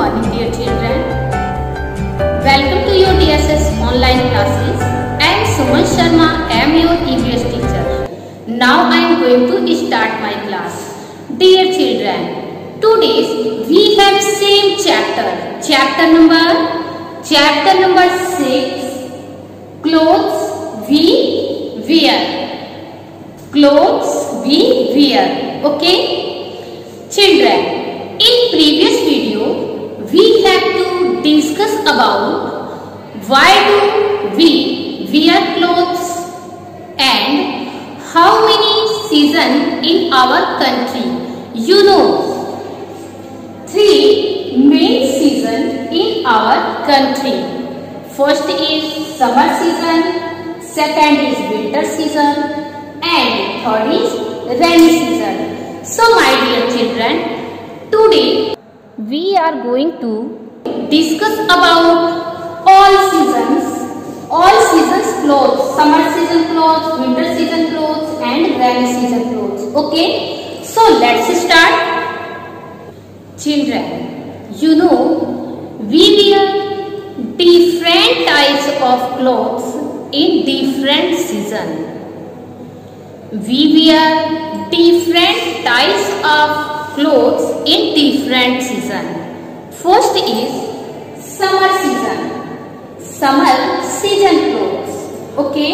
morning, dear children. Welcome to your DSS online classes. I am Suman Sharma. I am your EVS teacher. Now I am going to start my class. Dear children, today we have same chapter. Chapter number 6. Clothes we wear. Clothes we wear. Okay, children. In previous video, we have to discuss about why do we wear clothes and how many seasons in our country. You know, 3 main seasons in our country. First is summer season, second is winter season, and third is rainy season. So my dear children, today we are going to discuss about all seasons clothes, summer season clothes, winter season clothes and rainy season clothes. Okay, so let's start. Children, you know, we wear different types of clothes in different season. We wear different types of clothes in different season. First is summer season. Summer season clothes. Okay.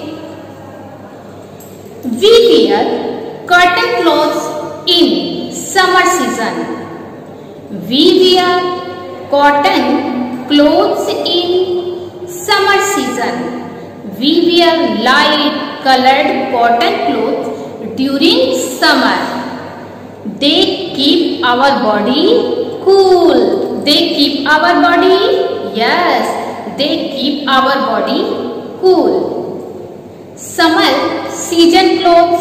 We wear cotton clothes in summer season. We wear cotton clothes in summer season. We wear light colored cotton clothes during summer. They keep our body cool. They keep our body, yes, they keep our body cool. Summer season clothes,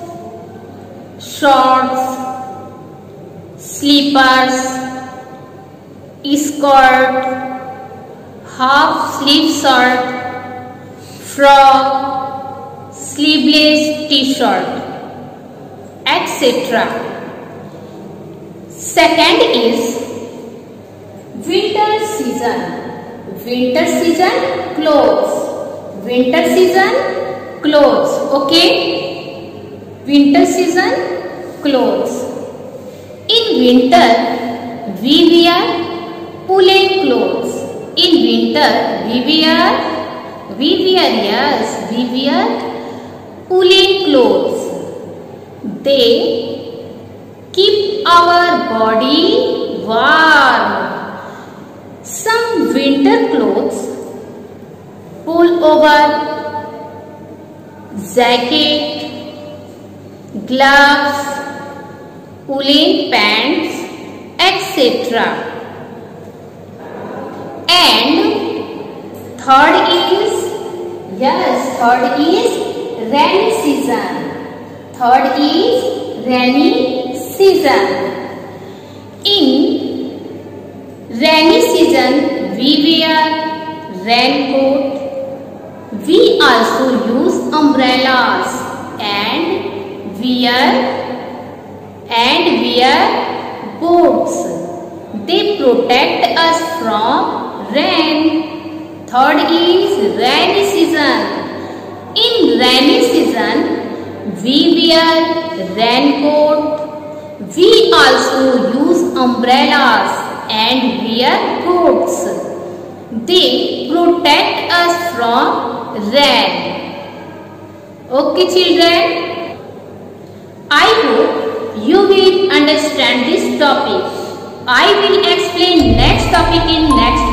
shorts, slippers, skirt, half sleeve shirt, frock, sleeveless t-shirt, etc. Second is winter season. Winter season clothes. Winter season clothes. Okay. Winter season clothes. In winter we wear woolen clothes. In winter we wear woolen clothes. They keep our body warm. Some winter clothes, pullover, jacket, gloves, woolen pants, etc. And third is rainy season. Third is rainy season. In rainy season we wear raincoat. We also use umbrellas and wear boots. They protect us from rain. Third is rainy season. In rainy season we wear raincoat. We also use umbrellas and wear boots. They protect us from rain. Okay children, I hope you will understand this topic. I will explain next topic in next